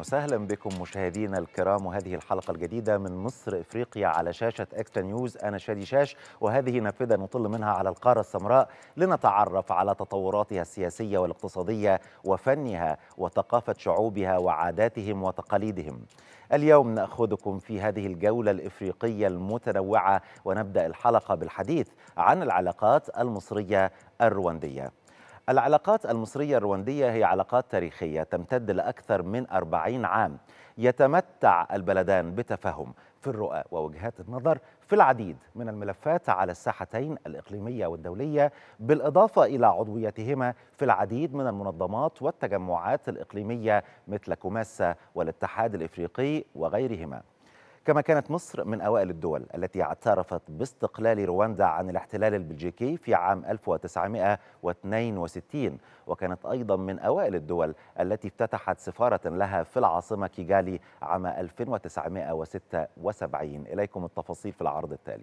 وسهلا بكم مشاهدينا الكرام، وهذه الحلقة الجديدة من مصر إفريقيا على شاشة إكسترا نيوز. أنا شادي شاش، وهذه نافذة نطل منها على القارة السمراء لنتعرف على تطوراتها السياسية والاقتصادية وفنها وثقافة شعوبها وعاداتهم وتقاليدهم. اليوم نأخذكم في هذه الجولة الإفريقية المتنوعة، ونبدأ الحلقة بالحديث عن العلاقات المصرية الرواندية. العلاقات المصرية الرواندية هي علاقات تاريخية تمتد لأكثر من 40 عام. يتمتع البلدان بتفاهم في الرؤى ووجهات النظر في العديد من الملفات على الساحتين الإقليمية والدولية، بالإضافة إلى عضويتهما في العديد من المنظمات والتجمعات الإقليمية مثل كوماسا والاتحاد الإفريقي وغيرهما. كما كانت مصر من أوائل الدول التي اعترفت باستقلال رواندا عن الاحتلال البلجيكي في عام 1962، وكانت أيضا من أوائل الدول التي افتتحت سفارة لها في العاصمة كيغالي عام 1976. إليكم التفاصيل في العرض التالي.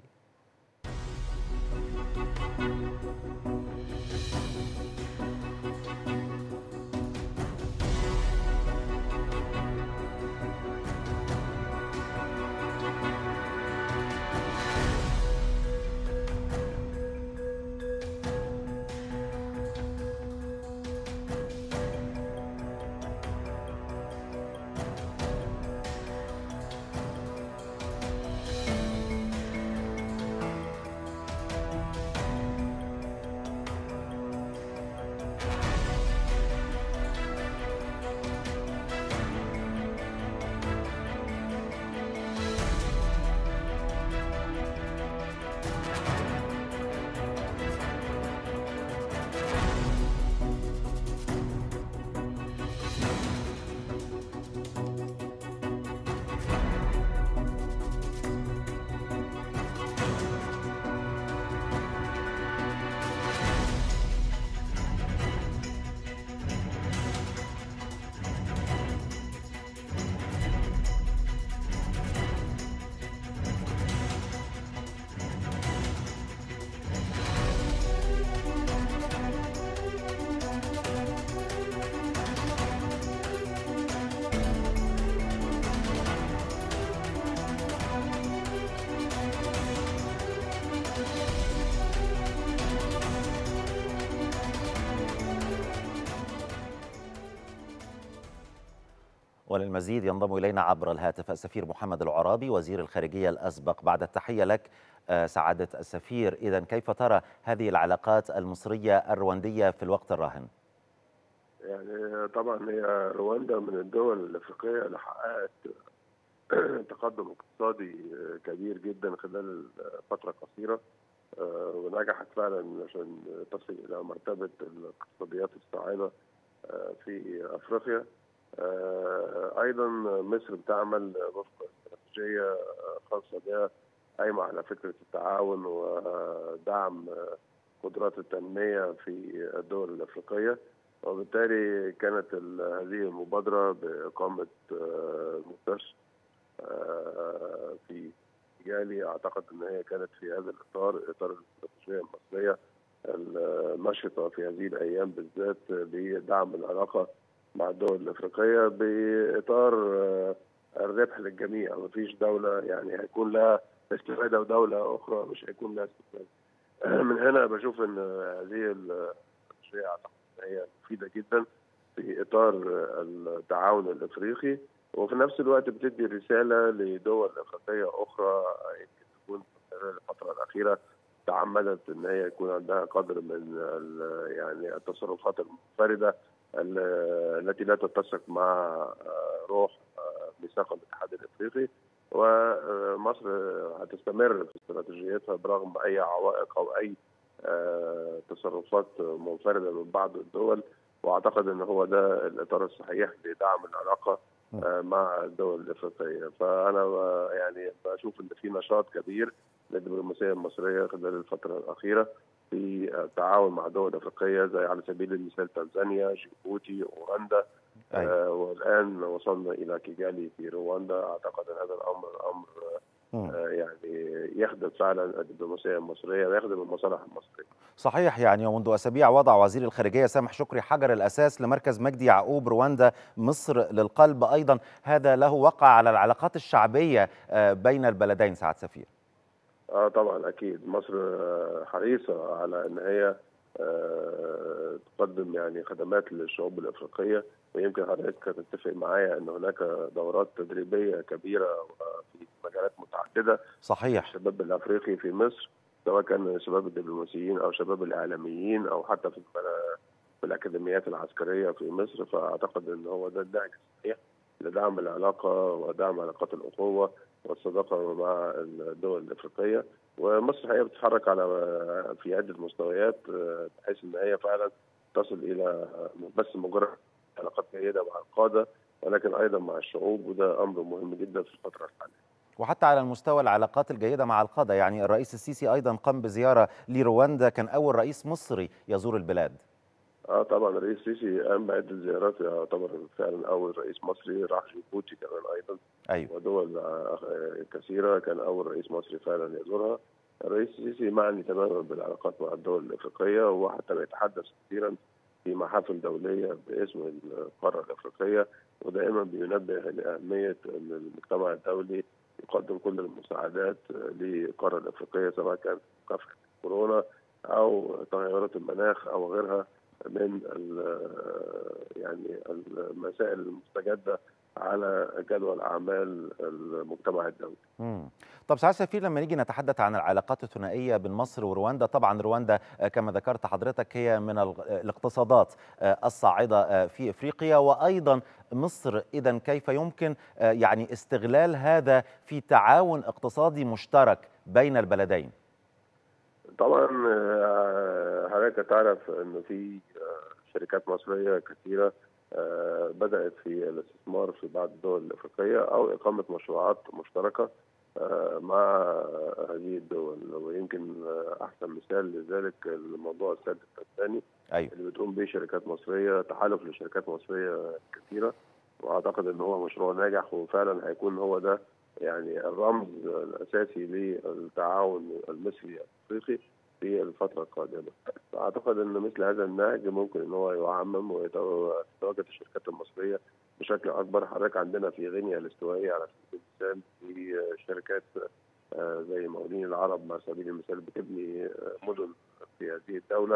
وللمزيد ينضم إلينا عبر الهاتف السفير محمد العرابي وزير الخارجية الأسبق. بعد التحية لك سعادة السفير، إذن كيف ترى هذه العلاقات المصرية الرواندية في الوقت الراهن؟ يعني طبعا هي رواندا من الدول الافريقيه اللي حققت تقدم اقتصادي كبير جدا خلال فتره قصيره، ونجحت فعلا عشان تصل الى مرتبه الاقتصاديات الصاعده في افريقيا. ايضا مصر بتعمل وفق استراتيجيه خاصه بها قايمه على فكره التعاون ودعم قدرات التنميه في الدول الافريقيه، وبالتالي كانت هذه المبادره باقامه مستشفى في كيجالي. اعتقد ان هي كانت في هذا الاطار، اطار الاستراتيجيه المصريه النشطه في هذه الايام بالذات لدعم العلاقه مع الدول الافريقيه باطار الربح للجميع. مفيش دوله يعني هيكون لها استفاده ودوله اخرى مش هيكون لها استفاده. من هنا بشوف ان هذه الاستراتيجيه اعتقد ان هي مفيده جدا في اطار التعاون الافريقي، وفي نفس الوقت بتدي رساله لدول افريقيه اخرى يمكن تكون في الفتره الاخيره تعمدت ان هي يكون عندها قدر من يعني التصرفات المنفرده التي لا تتسق مع روح ميثاق الاتحاد الافريقي. ومصر هتستمر في استراتيجيتها برغم اي عوائق او اي تصرفات منفرده من بعض الدول، واعتقد ان هو ده الاطار الصحيح لدعم العلاقه مع الدول الافريقيه. فانا يعني بشوف ان في نشاط كبير للدبلوماسيه المصريه خلال الفتره الاخيره في التعاون مع دول افريقيه زي على سبيل المثال تنزانيا، جيبوتي، اوغندا. والان وصلنا الى كيجالي في رواندا. اعتقد ان هذا الامر امر يعني يخدم فعلا الدبلوماسيه المصريه ويخدم المصالح المصريه. صحيح، يعني ومنذ أسابيع وضع وزير الخارجية سامح شكري حجر الأساس لمركز مجدي يعقوب رواندا مصر للقلب، أيضا هذا له وقع على العلاقات الشعبية بين البلدين سعادة سفير. طبعا اكيد مصر حريصه على ان هي تقدم يعني خدمات للشعوب الافريقيه، ويمكن حضرتك تتفق معايا ان هناك دورات تدريبيه كبيره في مجالات متعدده. صحيح. الشباب الافريقي في مصر، سواء كان شباب الدبلوماسيين او شباب الاعلاميين او حتى في الاكاديميات العسكريه في مصر، فاعتقد ان هو ده النهج الصحيح لدعم العلاقه ودعم علاقات الاخوه والصداقه مع الدول الافريقيه. ومصر هي بتتحرك على في عده مستويات بحيث ان هي فعلا تصل الى بس مجرد علاقات جيده مع القاده، ولكن ايضا مع الشعوب، وده امر مهم جدا في الفتره الحاليه. وحتى على المستوى العلاقات الجيدة مع القادة، يعني الرئيس السيسي أيضا قام بزيارة لرواندا، كان أول رئيس مصري يزور البلاد. طبعا الرئيس السيسي قام بعدة زيارات، يعتبر فعلا أول رئيس مصري راح جيبوتي كمان أيضا. أيوة. ودول كثيرة كان أول رئيس مصري فعلا يزورها. الرئيس السيسي معني تماما بالعلاقات مع الدول الأفريقية، وحتى بيتحدث كثيرا في محافل دولية باسم القارة الأفريقية، ودائما بينبه لأهمية أن المجتمع الدولي يقدم كل المساعدات للقارة الأفريقية، سواء كان مكافحة كورونا أو تغيرات المناخ أو غيرها من يعني المسائل المستجدة على جدول أعمال المجتمع الدولي. طب سعادة السفير، لما نيجي نتحدث عن العلاقات الثنائية بين مصر ورواندا، طبعا رواندا كما ذكرت حضرتك هي من الاقتصادات الصاعدة في إفريقيا، وأيضا مصر، إذن كيف يمكن يعني استغلال هذا في تعاون اقتصادي مشترك بين البلدين؟ طبعا حضرتك تعرف أنه في شركات مصرية كثيرة بدأت في الاستثمار في بعض الدول الأفريقية أو إقامة مشروعات مشتركة مع هذه الدول، ويمكن أحسن مثال لذلك الموضوع السد التنزاني. أيوة. اللي بتقوم به شركات مصرية، تحالف لشركات مصرية كثيرة، وأعتقد أن هو مشروع ناجح، وفعلا هيكون هو ده يعني الرمز الأساسي للتعاون المصري الأفريقي في الفترة القادمة. أعتقد أن مثل هذا النهج ممكن أن هو يعمم ويتواجد الشركات المصرية بشكل أكبر. حضرتك عندنا في غينيا الاستوائية على سبيل المثال في شركات زي مقاولين العرب على سبيل المثال بتبني مدن في هذه الدولة،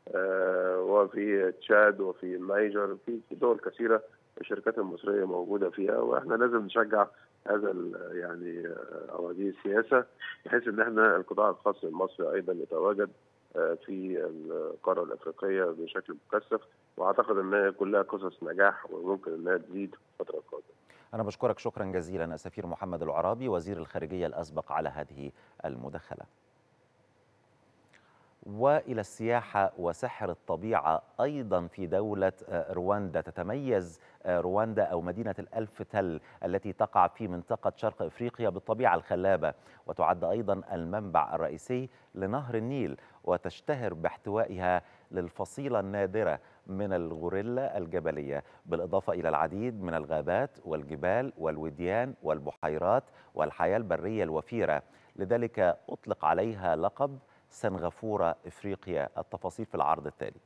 وفي تشاد وفي النيجر، في دول كثيرة الشركات المصرية موجودة فيها، وإحنا لازم نشجع هذا يعني أو هذه السياسة بحيث إن إحنا القطاع الخاص المصري أيضا يتواجد في القارة الأفريقية بشكل مكثف، وأعتقد إنها كلها قصص نجاح وممكن إنها تزيد في الفترة القادمة. أنا بشكرك شكرا جزيلا السفير محمد العرابي وزير الخارجية الأسبق على هذه المداخلة. وإلى السياحة وسحر الطبيعة أيضا في دولة رواندا. تتميز رواندا أو مدينة الألف تل التي تقع في منطقة شرق إفريقيا بالطبيعة الخلابة، وتعد أيضا المنبع الرئيسي لنهر النيل، وتشتهر باحتوائها للفصيلة النادرة من الغوريلا الجبلية، بالإضافة إلى العديد من الغابات والجبال والوديان والبحيرات والحياة البرية الوفيرة، لذلك أطلق عليها لقب سنغافورة إفريقيا. التفاصيل في العرض التالي.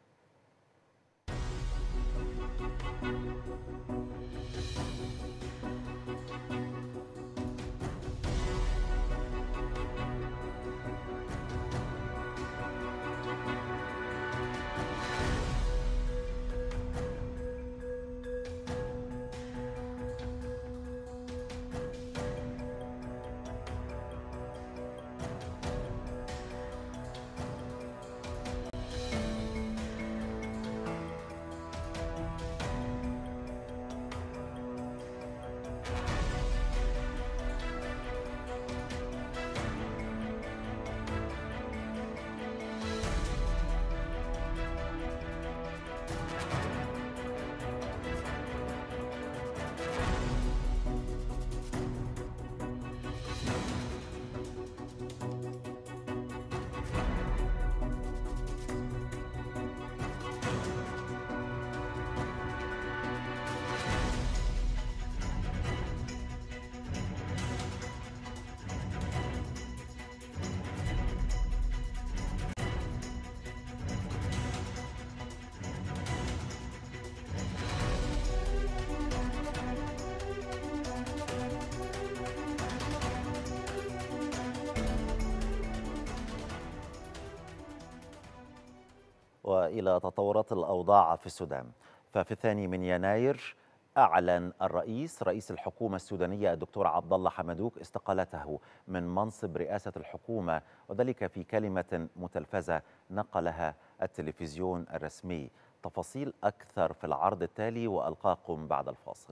وإلى تطورات الأوضاع في السودان. ففي 2 يناير أعلن رئيس الحكومة السودانية الدكتور عبد الله حمدوك استقالته من منصب رئاسة الحكومة، وذلك في كلمة متلفزة نقلها التلفزيون الرسمي. تفاصيل أكثر في العرض التالي، وألقاكم بعد الفاصل.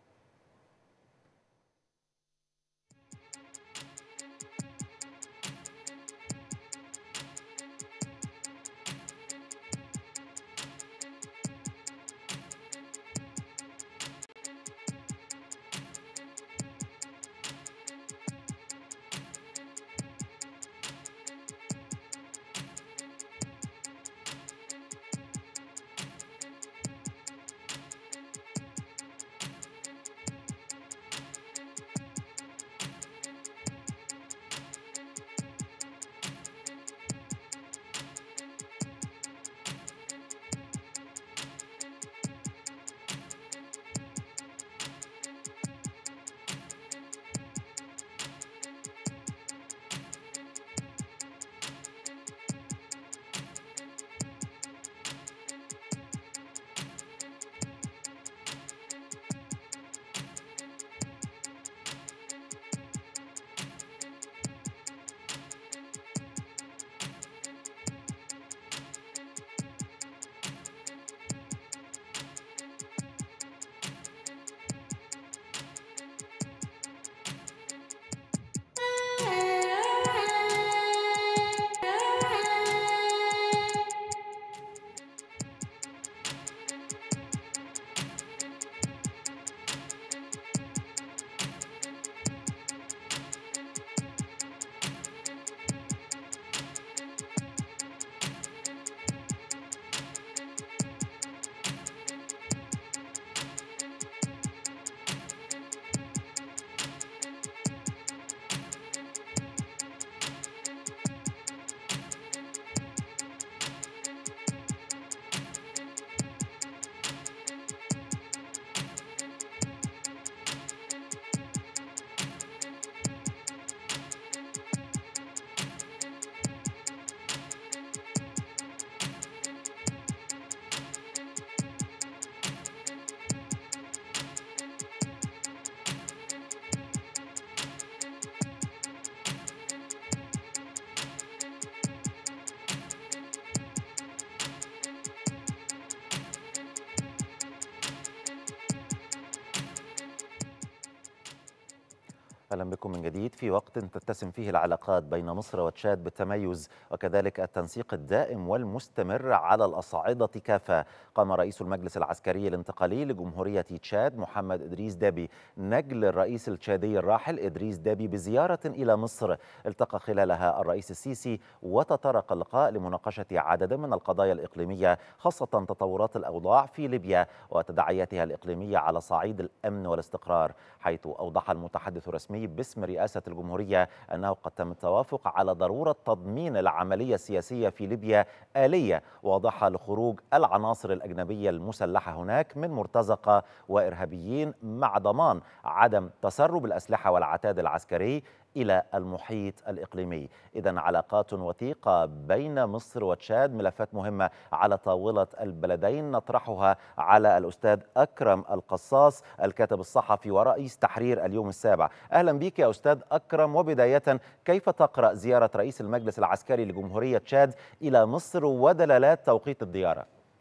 أهلا بكم من جديد. في وقت تتسم فيه العلاقات بين مصر وتشاد بالتميز وكذلك التنسيق الدائم والمستمر على الأصعدة كافة، قام رئيس المجلس العسكري الانتقالي لجمهورية تشاد محمد إدريس دابي نجل الرئيس التشادي الراحل إدريس دابي بزيارة إلى مصر التقى خلالها الرئيس السيسي، وتطرق اللقاء لمناقشة عدد من القضايا الإقليمية، خاصة تطورات الأوضاع في ليبيا وتداعياتها الإقليمية على صعيد الأمن والاستقرار، حيث أوضح المتحدث الرسمي باسم رئاسة الجمهورية أنه قد تم التوافق على ضرورة تضمين العملية السياسية في ليبيا آلية واضحة لخروج العناصر الأجنبية المسلحة هناك من مرتزقة وإرهابيين، مع ضمان عدم تسرب الأسلحة والعتاد العسكري إلى المحيط الإقليمي. إذن علاقات وثيقة بين مصر وتشاد، ملفات مهمة على طاولة البلدين نطرحها على الأستاذ أكرم القصاص الكاتب الصحفي ورئيس تحرير اليوم السابع. أهلا بك يا أستاذ أكرم، وبداية كيف تقرأ زيارة رئيس المجلس العسكري لجمهورية تشاد إلى مصر ودلالات توقيت الزيارة؟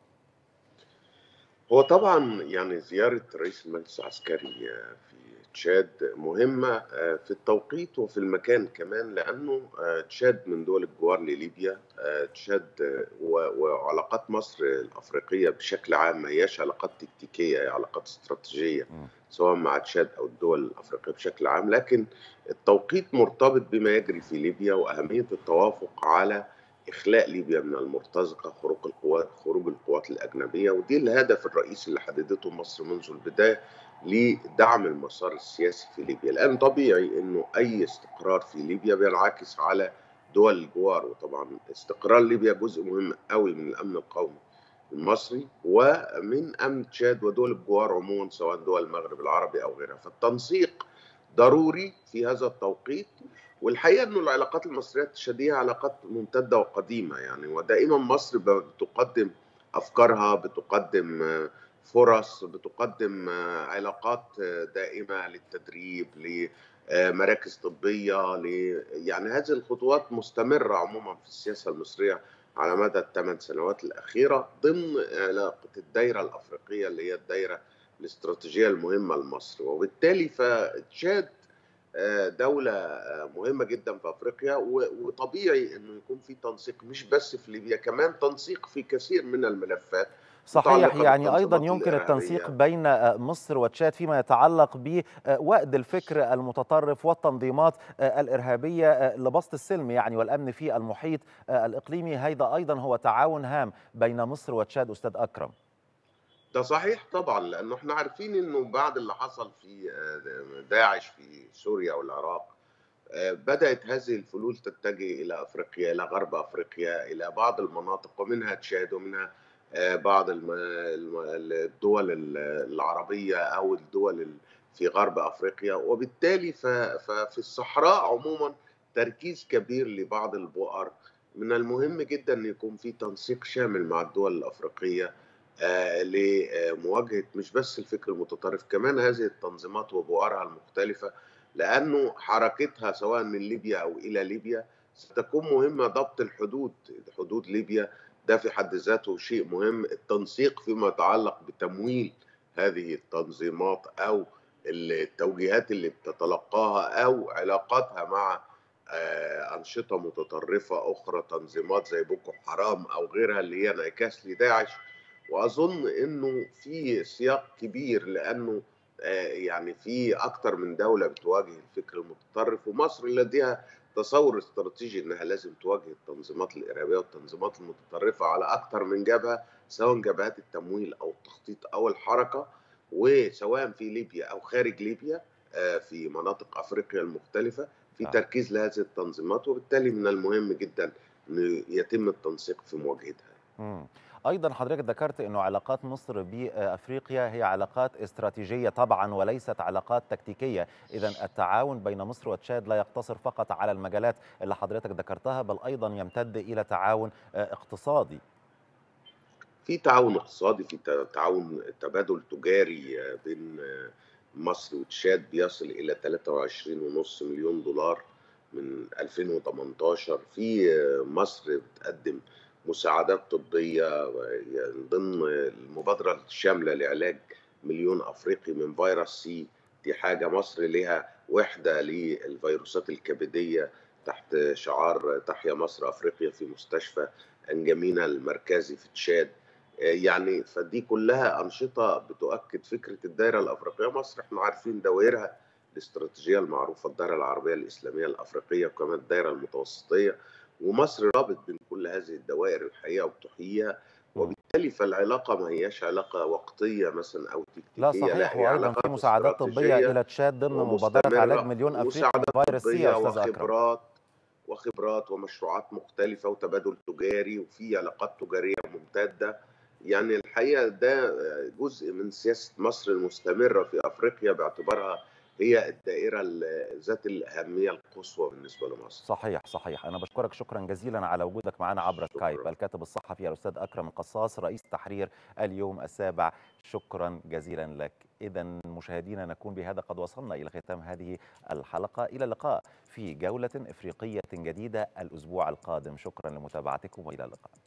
هو طبعا يعني زيارة رئيس المجلس العسكري في تشاد مهمة في التوقيت وفي المكان كمان، لأنه تشاد من دول الجوار لليبيا. تشاد وعلاقات مصر الأفريقية بشكل عام ما هياش علاقات تكتيكية، هي علاقات استراتيجية سواء مع تشاد أو الدول الأفريقية بشكل عام، لكن التوقيت مرتبط بما يجري في ليبيا وأهمية التوافق على إخلاء ليبيا من المرتزقة، خروج القوات الأجنبية، ودي الهدف الرئيسي اللي حددته مصر منذ البداية لدعم المسار السياسي في ليبيا. الآن طبيعي إنه أي استقرار في ليبيا بينعكس على دول الجوار، وطبعا استقرار ليبيا جزء مهم قوي من الأمن القومي المصري ومن أمن تشاد ودول الجوار عموما، سواء دول المغرب العربي أو غيرها. فالتنسيق ضروري في هذا التوقيت، والحقيقة أنه العلاقات المصرية التشادية علاقات ممتدة وقديمة يعني، ودائما مصر بتقدم أفكارها، بتقدم فرص، بتقدم علاقات دائمة للتدريب، لمراكز طبية، يعني هذه الخطوات مستمرة عموما في السياسة المصرية على مدى ال8 سنوات الأخيرة ضمن علاقة الدائرة الأفريقية اللي هي الدائرة الاستراتيجية المهمة لمصر. وبالتالي فتشاد دولة مهمة جدا في أفريقيا، وطبيعي أنه يكون في تنسيق مش بس في ليبيا، كمان تنسيق في كثير من الملفات صحيح، متعلقة يعني أيضا بالتنظيمات يمكن التنسيق الإرهابية. بين مصر وتشاد فيما يتعلق بوأد الفكر المتطرف والتنظيمات الإرهابية لبسط السلم يعني والأمن في المحيط الإقليمي. هذا أيضا هو تعاون هام بين مصر وتشاد أستاذ أكرم. ده صحيح طبعا، لأنه احنا عارفين أنه بعد اللي حصل في داعش في سوريا والعراق بدأت هذه الفلول تتجه إلى أفريقيا، إلى غرب أفريقيا، إلى بعض المناطق ومنها تشاد ومنها بعض الدول العربية أو الدول في غرب أفريقيا. وبالتالي ففي الصحراء عموما تركيز كبير لبعض البؤر. من المهم جدا أن يكون في تنسيق شامل مع الدول الأفريقية لمواجهة مش بس الفكر المتطرف، كمان هذه التنظيمات وبؤرها المختلفة، لأنه حركتها سواء من ليبيا أو إلى ليبيا ستكون مهمة. ضبط الحدود، حدود ليبيا، ده في حد ذاته شيء مهم. التنسيق فيما يتعلق بتمويل هذه التنظيمات أو التوجيهات اللي بتتلقاها أو علاقاتها مع أنشطة متطرفة أخرى، تنظيمات زي بوكو حرام أو غيرها اللي هي انعكاس لداعش. وأظن أنه في سياق كبير، لأنه يعني في أكثر من دولة بتواجه الفكر المتطرف، ومصر لديها تصور استراتيجي أنها لازم تواجه التنظيمات الإرهابية والتنظيمات المتطرفة على أكثر من جبهة، سواء جبهات التمويل أو التخطيط أو الحركة، وسواء في ليبيا أو خارج ليبيا في مناطق أفريقيا المختلفة في تركيز لهذه التنظيمات. وبالتالي من المهم جدا أن يتم التنسيق في مواجهتها. أيضا حضرتك ذكرت أنه علاقات مصر بأفريقيا هي علاقات استراتيجية طبعا وليست علاقات تكتيكية. إذا التعاون بين مصر وتشاد لا يقتصر فقط على المجالات اللي حضرتك ذكرتها، بل أيضا يمتد إلى تعاون اقتصادي. في تعاون اقتصادي، في تعاون تبادل تجاري بين مصر وتشاد بيصل إلى 23.5 مليون دولار من 2018. في مصر بتقدم مساعدات طبية ضمن المبادرة الشاملة لعلاج مليون أفريقي من فيروس سي. دي حاجة مصر لها وحدة للفيروسات الكبدية تحت شعار تحيا مصر أفريقيا في مستشفى أنجمينا المركزي في تشاد. يعني فدي كلها أنشطة بتؤكد فكرة الدائرة الأفريقية. مصر احنا عارفين دوائرها الاستراتيجية المعروفة، الدائرة العربية الإسلامية الأفريقية وكمان الدائرة المتوسطية، ومصر رابط بين كل هذه الدوائر الحقيقة وبتحييها. وبالتالي فالعلاقة ما هياش علاقة وقتية مثلا أو لا تكتيكية، لا صحيح، هي وأيضا في علاقات مساعدات طبية استراتيجية إلى تشاد ضمن مبادرة علاج ومستمرة، مليون أفريقي من ومساعدات فيروس سي يا طبية أستاذ أكرم. وخبرات ومشروعات مختلفة وتبادل تجاري، وفي علاقات تجارية ممتدة. يعني الحقيقة ده جزء من سياسة مصر المستمرة في أفريقيا باعتبارها هي الدائرة ذات الأهمية القصوى بالنسبة لمصر. صحيح. أنا بشكرك شكرا جزيلا على وجودك معنا عبر سكايب. شكرا. الكاتب الصحفي الأستاذ أكرم القصاص رئيس تحرير اليوم السابع، شكرا جزيلا لك. إذا مشاهدينا نكون بهذا قد وصلنا إلى ختام هذه الحلقة. إلى اللقاء في جولة إفريقية جديدة الأسبوع القادم. شكرا لمتابعتكم وإلى اللقاء.